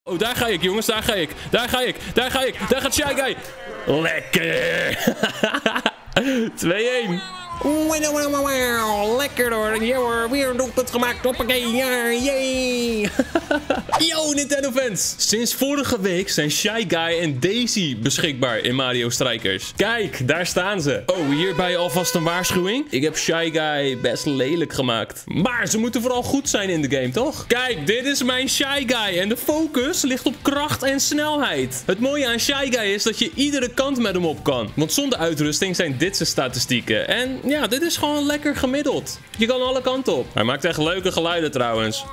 Oh, daar ga ik, jongens. Daar ga ik. Daar ga ik. Daar ga ik. Daar gaat Shy Guy. Lekker. 2-1. Lekker hoor. Ja hoor, weer een doelpunt gemaakt. Hoppakee, ja, yay. Yo, Nintendo fans. Sinds vorige week zijn Shy Guy en Daisy beschikbaar in Mario Strikers. Kijk, daar staan ze. Oh, hierbij alvast een waarschuwing. Ik heb Shy Guy best lelijk gemaakt. Maar ze moeten vooral goed zijn in de game, toch? Kijk, dit is mijn Shy Guy. En de focus ligt op kracht en snelheid. Het mooie aan Shy Guy is dat je iedere kant met hem op kan. Want zonder uitrusting zijn dit zijn statistieken. En ja, dit is gewoon lekker gemiddeld. Je kan alle kanten op. Hij maakt echt leuke geluiden trouwens.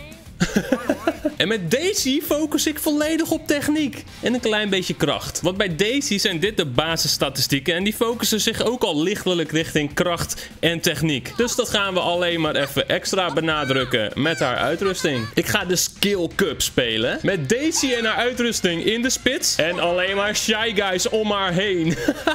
En met Daisy focus ik volledig op techniek en een klein beetje kracht. Want bij Daisy zijn dit de basisstatistieken en die focussen zich ook al lichtelijk richting kracht en techniek. Dus dat gaan we alleen maar even extra benadrukken met haar uitrusting. Ik ga de Skill Cup spelen met Daisy en haar uitrusting in de spits en alleen maar Shy Guys om haar heen.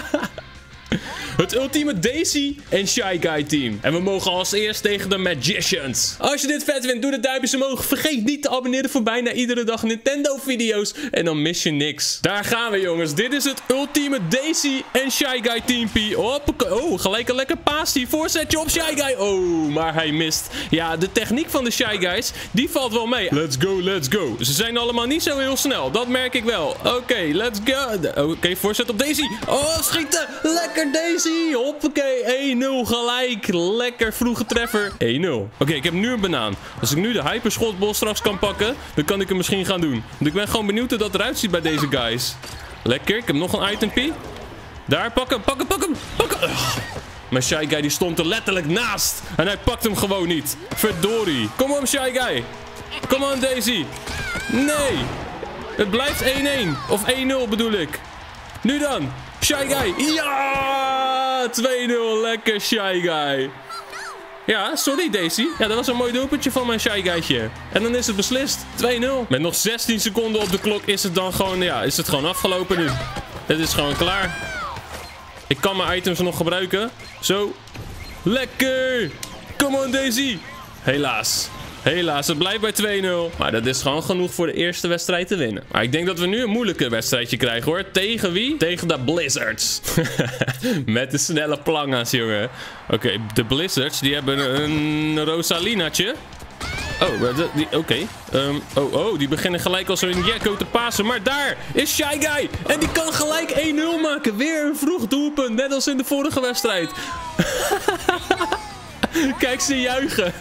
Het ultieme Daisy en Shy Guy team. En we mogen als eerst tegen de Magicians. Als je dit vet vindt, doe de duimpjes omhoog. Vergeet niet te abonneren voor bijna iedere dag Nintendo video's. En dan mis je niks. Daar gaan we, jongens. Dit is het ultieme Daisy en Shy Guy teampie. Oh, gelijk een lekker paas. Die voorzetje op Shy Guy. Oh, maar hij mist. Ja, de techniek van de Shy Guys, die valt wel mee. Let's go, let's go. Ze zijn allemaal niet zo heel snel. Dat merk ik wel. Oké, let's go. Oké, voorzet op Daisy. Oh, schieten. Lekker Daisy. Hoppakee, 1-0 gelijk. Lekker vroege treffer. 1-0. Oké, ik heb nu een banaan. Als ik nu de hyperschotbol straks kan pakken, dan kan ik hem misschien gaan doen. Want ik ben gewoon benieuwd hoe dat eruit ziet bij deze guys. Lekker, ik heb nog een itempie. Daar, pak hem. Maar Shy Guy die stond er letterlijk naast. En hij pakt hem gewoon niet. Verdorie. Kom op, Shy Guy. Kom on, Daisy. Nee. Het blijft 1-1. Of 1-0 bedoel ik. Nu dan. Shy Guy. Ja! 2-0. Lekker Shy Guy. Ja, sorry Daisy. Ja, dat was een mooi doelpuntje van mijn Shy Guytje. En dan is het beslist. 2-0. Met nog 16 seconden op de klok is het dan gewoon, ja, is het gewoon afgelopen nu. Het is gewoon klaar. Ik kan mijn items nog gebruiken. Zo. Lekker. Come on Daisy. Helaas. Helaas, het blijft bij 2-0. Maar dat is gewoon genoeg voor de eerste wedstrijd te winnen. Maar ik denk dat we nu een moeilijke wedstrijdje krijgen hoor. Tegen wie? Tegen de Blizzards. Met de snelle planga's, jongen. Oké, de Blizzards, die hebben een Rosalinaatje. Oké. Die beginnen gelijk als een Jekko te pasen. Maar daar is Shy Guy. En die kan gelijk 1-0 maken. Weer een vroeg doelpunt. Net als in de vorige wedstrijd. Kijk ze juichen.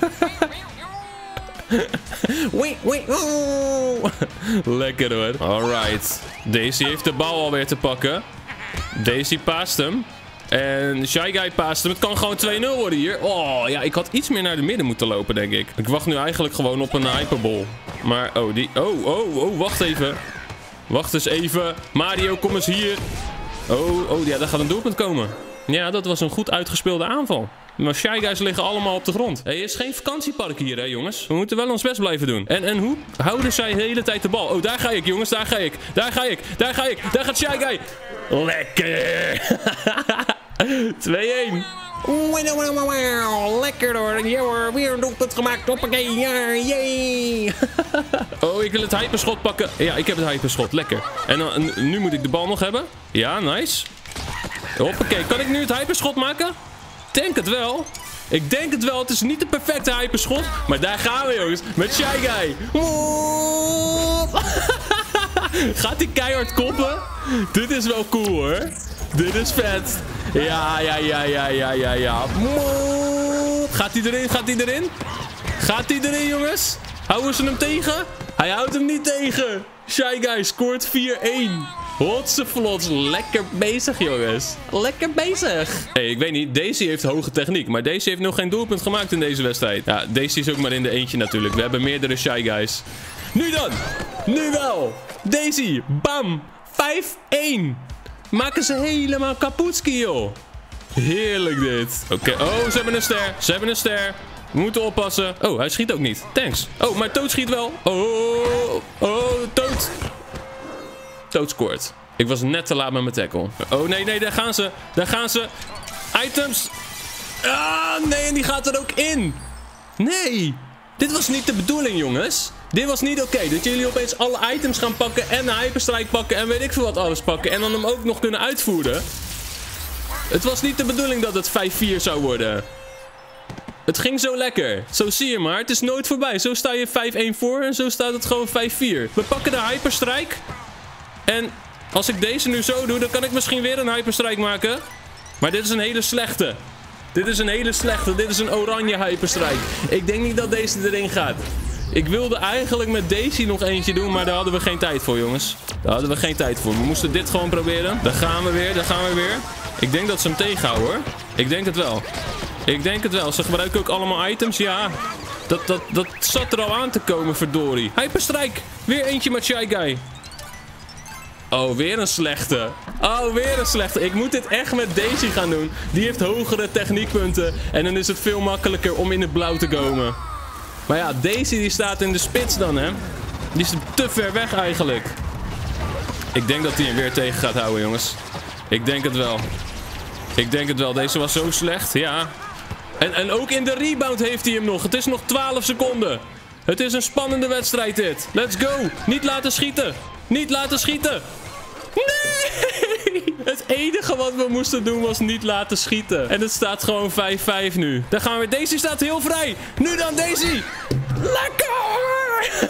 Lekker hoor. Alright. Daisy heeft de bal alweer te pakken. Daisy paast hem. En Shy Guy paast hem. Het kan gewoon 2-0 worden hier. Oh ja, ik had iets meer naar de midden moeten lopen, denk ik. Ik wacht nu eigenlijk gewoon op een hyperball. Maar, wacht even. Wacht eens even. Mario, kom eens hier. Ja, daar gaat een doelpunt komen. Ja, dat was een goed uitgespeelde aanval. Maar Shy Guys liggen allemaal op de grond. Er is geen vakantiepark hier, hè, jongens. We moeten wel ons best blijven doen. En hoe houden zij de hele tijd de bal? Oh, daar ga ik, jongens. Daar ga ik. Daar gaat Shy Guy. Lekker. 2-1. Lekker hoor. Ja hoor, weer een doelpunt gemaakt. Hoppakee, ja, yay. Oh, ik wil het hyperschot pakken. Ja, ik heb het hyperschot. Lekker. En dan, nu moet ik de bal nog hebben. Ja, nice. Hoppakee. Kan ik nu het hyperschot maken? Denk het wel. Ik denk het wel. Het is niet de perfecte hyperschot. Maar daar gaan we, jongens. Met Shy Guy. Gaat hij keihard koppen? Dit is wel cool, hoor. Dit is vet. Ja. Gaat hij erin? Gaat hij erin, jongens? Houden ze hem tegen? Hij houdt hem niet tegen. Shy Guy scoort 4-1. Hotseflots, lekker bezig, jongens. Lekker bezig. Hey, ik weet niet, Daisy heeft hoge techniek. Maar Daisy heeft nog geen doelpunt gemaakt in deze wedstrijd. Ja, Daisy is ook maar in de eentje natuurlijk. We hebben meerdere Shy Guys. Nu dan. Nu wel. Daisy. Bam. 5-1. Maken ze helemaal kapotski, joh. Heerlijk dit. Oké. Oh, ze hebben een ster. We moeten oppassen. Oh, hij schiet ook niet. Thanks. Oh, maar Toad schiet wel. Toad. Toad scoort. Ik was net te laat met mijn tackle. Oh, nee, daar gaan ze. Items. Ah, nee, en die gaat er ook in. Nee. Dit was niet de bedoeling, jongens. Dit was niet oké. Dat jullie opeens alle items gaan pakken en de hyperstrike pakken en weet ik veel wat alles pakken. En dan hem ook nog kunnen uitvoeren. Het was niet de bedoeling dat het 5-4 zou worden. Het ging zo lekker. Zo zie je maar. Het is nooit voorbij. Zo sta je 5-1 voor en zo staat het gewoon 5-4. We pakken de hyperstrike. En als ik deze nu zo doe, dan kan ik misschien weer een hyperstrike maken. Maar dit is een hele slechte. Dit is een hele slechte. Dit is een oranje hyperstrike. Ik denk niet dat deze erin gaat. Ik wilde eigenlijk met Daisy nog eentje doen, maar daar hadden we geen tijd voor, jongens. Daar hadden we geen tijd voor. We moesten dit gewoon proberen. Daar gaan we weer, daar gaan we weer. Ik denk dat ze hem tegenhouden, hoor. Ik denk het wel. Ik denk het wel. Ze gebruiken ook allemaal items. Ja, dat zat er al aan te komen, verdorie. Hyperstrike. Weer eentje met Shy Guy. Oh, weer een slechte. Oh, weer een slechte. Ik moet dit echt met Daisy gaan doen. Die heeft hogere techniekpunten. En dan is het veel makkelijker om in het blauw te komen. Maar ja, Daisy die staat in de spits dan, hè. Die is te ver weg eigenlijk. Ik denk dat hij hem weer tegen gaat houden, jongens. Ik denk het wel. Ik denk het wel. Deze was zo slecht, ja. En ook in de rebound heeft hij hem nog. Het is nog 12 seconden. Het is een spannende wedstrijd dit. Let's go. Niet laten schieten. Niet laten schieten. Nee! Het enige wat we moesten doen was niet laten schieten. En het staat gewoon 5-5 nu. Daar gaan we. Daisy staat heel vrij. Nu dan Daisy. Lekker!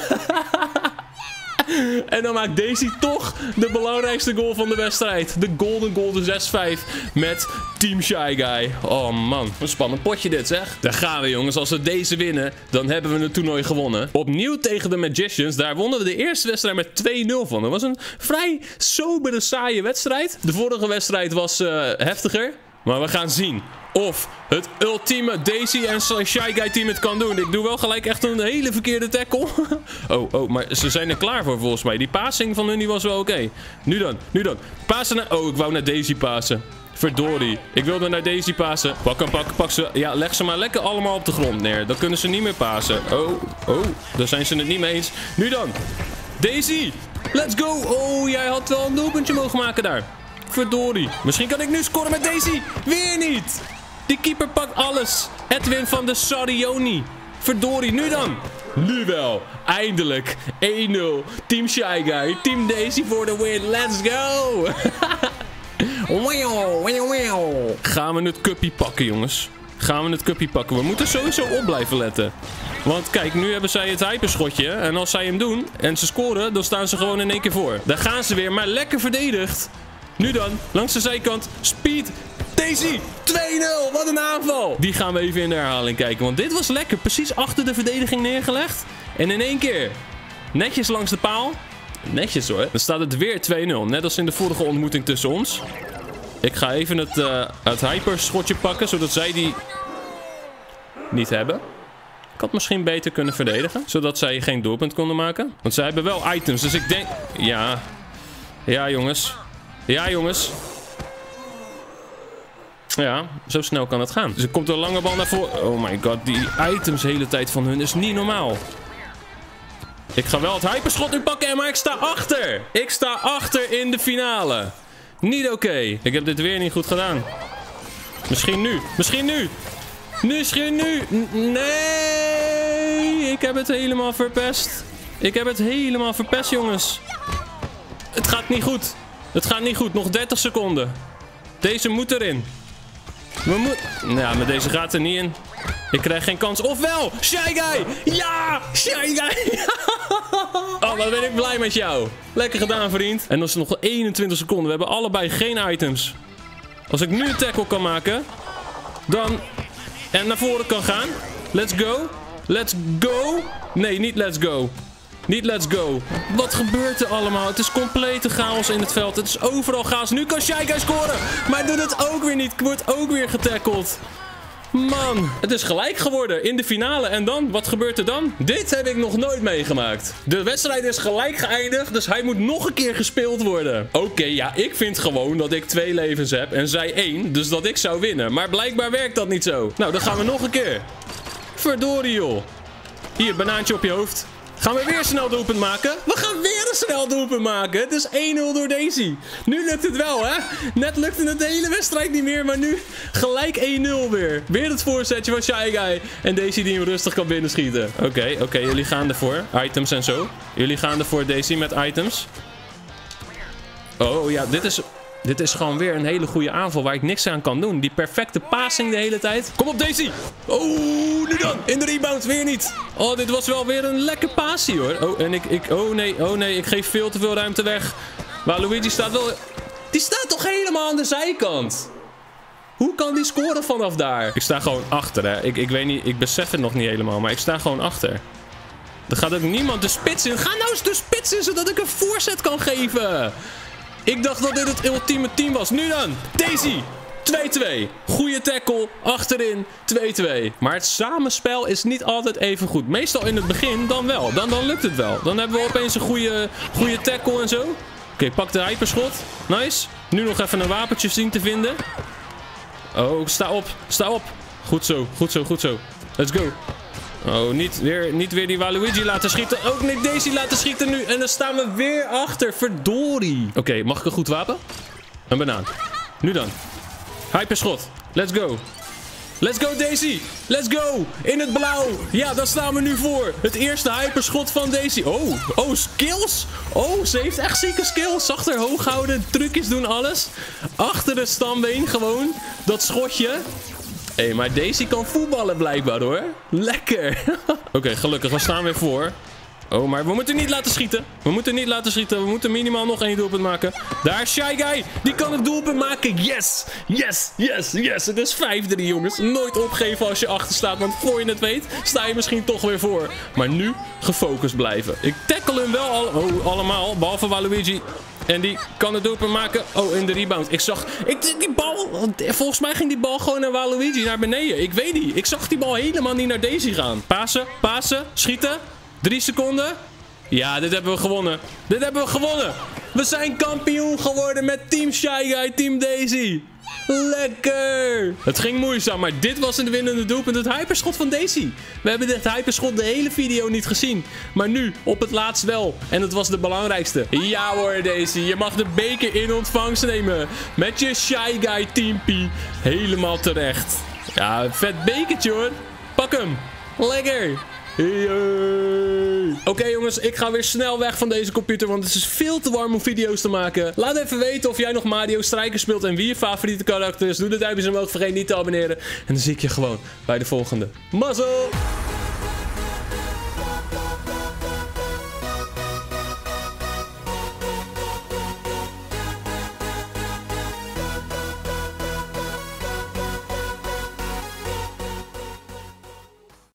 En dan maakt Daisy toch de belangrijkste goal van de wedstrijd. De golden goal, de 6-5 met Team Shy Guy. Oh man, een spannend potje dit, zeg. Daar gaan we, jongens. Als we deze winnen, dan hebben we het toernooi gewonnen. Opnieuw tegen de Magicians. Daar wonnen we de eerste wedstrijd met 2-0 van. Dat was een vrij sobere, saaie wedstrijd. De vorige wedstrijd was heftiger. Maar we gaan zien of het ultieme Daisy en Shy Guy team het kan doen. Ik doe wel gelijk echt een hele verkeerde tackle. Oh, maar ze zijn er klaar voor volgens mij. Die passing van hun die was wel oké. Nu dan. Passen naar... Oh, ik wou naar Daisy passen. Verdorie. Ik wilde naar Daisy passen. Pak ze. Ja, leg ze maar lekker allemaal op de grond neer. Dan kunnen ze niet meer passen. Oh, daar zijn ze het niet mee eens. Nu dan. Daisy. Let's go. Oh, jij had wel een doelpuntje mogen maken daar. Verdorie. Misschien kan ik nu scoren met Daisy. Weer niet. Die keeper pakt alles. Edwin van de Sarioni. Verdorie, nu dan. Nu wel. Eindelijk. 1-0. Team Shy Guy. Team Daisy voor de win. Let's go. Gaan we het cuppie pakken, jongens. Gaan we het cuppie pakken. We moeten sowieso op blijven letten. Want kijk, nu hebben zij het hyperschotje. En als zij hem doen en ze scoren, dan staan ze gewoon in één keer voor. Daar gaan ze weer, maar lekker verdedigd. Nu dan, langs de zijkant. Speed. Daisy. 2-0. Wat een aanval. Die gaan we even in de herhaling kijken. Want dit was lekker. Precies achter de verdediging neergelegd. En in één keer. Netjes langs de paal. Netjes hoor. Dan staat het weer 2-0. Net als in de vorige ontmoeting tussen ons. Ik ga even het hyperschotje pakken. Zodat zij die niet hebben. Ik had misschien beter kunnen verdedigen. Zodat zij geen doelpunt konden maken. Want zij hebben wel items. Dus ik denk... Ja. Ja jongens. Ja, jongens. Ja, zo snel kan het gaan. Dus er komt een lange bal naar voren. Oh my god, die items de hele tijd van hun is niet normaal. Ik ga wel het hyperschot nu pakken, maar ik sta achter. Ik sta achter in de finale. Niet oké. Ik heb dit weer niet goed gedaan. Misschien nu. Misschien nu. Misschien nu. Nee. Ik heb het helemaal verpest. Ik heb het helemaal verpest, jongens. Het gaat niet goed. Het gaat niet goed. Nog 30 seconden. Deze moet erin. We moeten... Ja, maar deze gaat er niet in. Ik krijg geen kans. Ofwel! Shy Guy! Ja! Shy Guy! Oh, wat ben ik blij met jou. Lekker gedaan, vriend. En dan is het nog 21 seconden. We hebben allebei geen items. Als ik nu een tackle kan maken... Dan... En naar voren kan gaan. Let's go. Let's go. Nee, niet let's go. Niet let's go. Wat gebeurt er allemaal? Het is complete chaos in het veld. Het is overal chaos. Nu kan Shy Guy scoren. Maar doet het ook weer niet. Wordt ook weer getackled. Man, het is gelijk geworden in de finale. En dan? Wat gebeurt er dan? Dit heb ik nog nooit meegemaakt. De wedstrijd is gelijk geëindigd. Dus hij moet nog een keer gespeeld worden. Oké, ja, ik vind gewoon dat ik 2 levens heb. En zij 1. Dus dat ik zou winnen. Maar blijkbaar werkt dat niet zo. Nou, dan gaan we nog een keer. Verdorie, joh. Hier, banaantje op je hoofd. Gaan we weer een snel doelpunt maken? We gaan weer een snel doelpunt maken. Het is 1-0 door Daisy. Nu lukt het wel, hè? Net lukte het de hele wedstrijd niet meer, maar nu gelijk 1-0 weer. Weer het voorzetje van Shy Guy. En Daisy die hem rustig kan binnenschieten. Oké, jullie gaan ervoor. Items en zo. Jullie gaan ervoor, Daisy, met items. Oh ja, dit is gewoon weer een hele goede aanval waar ik niks aan kan doen. Die perfecte passing de hele tijd. Kom op, Daisy. Oh, nu dan. In de rebound, weer niet. Oh, dit was wel weer een lekker passie, hoor. Oh, en oh nee, ik geef veel te veel ruimte weg. Waluigi staat wel... Die staat toch helemaal aan de zijkant? Hoe kan die scoren vanaf daar? Ik sta gewoon achter, hè. Ik weet niet, ik besef het nog niet helemaal, maar ik sta gewoon achter. Er gaat ook niemand de spits in. Ga nou eens de spits in, zodat ik een voorzet kan geven. Ik dacht dat dit het ultieme team was. Nu dan, Daisy. 2-2. Goeie tackle. Achterin. 2-2. Maar het samenspel is niet altijd even goed. Meestal in het begin dan wel. Dan lukt het wel. Dan hebben we opeens een goede tackle en zo. Oké, pak de hyperschot. Nice. Nu nog even een wapentje zien te vinden. Oh, sta op. Sta op. Goed zo. Let's go. Oh, niet weer die Waluigi laten schieten. Ook niet Daisy laten schieten nu. En dan staan we weer achter. Verdorie. Oké, mag ik een goed wapen? Een banaan. Nu dan. Hyperschot. Let's go. Let's go, Daisy. Let's go. In het blauw. Ja, daar staan we nu voor. Het eerste hyperschot van Daisy. Oh, skills. Oh, ze heeft echt zieke skills. Zag haar hoog houden. Trucjes doen, alles. Achter de stambeen gewoon. Dat schotje. Hé, maar Daisy kan voetballen blijkbaar, hoor. Lekker. Oké, gelukkig. We staan weer voor. Oh, maar we moeten niet laten schieten. We moeten minimaal nog 1 doelpunt maken. Daar is Shy Guy. Die kan het doelpunt maken. Yes. Het is 5-3, jongens. Nooit opgeven als je achter staat. Want voor je het weet, sta je misschien toch weer voor. Maar nu gefocust blijven. Ik tackle hem wel allemaal. Behalve Waluigi. En die kan het doelpunt maken. Oh, in de rebound. Die bal... Volgens mij ging die bal gewoon naar Waluigi, naar beneden. Ik weet niet. Ik zag die bal helemaal niet naar Daisy gaan. Pasen. Schieten. 3 seconden. Ja, dit hebben we gewonnen. We zijn kampioen geworden met Team Shy Guy, Team Daisy. Lekker. Het ging moeizaam, maar dit was een winnende doelpunt. Het hyperschot van Daisy. We hebben dit hyperschot de hele video niet gezien. Maar nu, op het laatst wel. En het was de belangrijkste. Ja hoor, Daisy. Je mag de beker in ontvangst nemen. Met je Shy Guy teampie. Helemaal terecht. Ja, vet bekertje hoor. Pak hem. Lekker. Oké, jongens, ik ga weer snel weg van deze computer, want het is veel te warm om video's te maken. Laat even weten of jij nog Mario Strikers speelt en wie je favoriete karakter is. Doe de duimpjes omhoog, vergeet niet te abonneren. En dan zie ik je gewoon bij de volgende. Mazzel!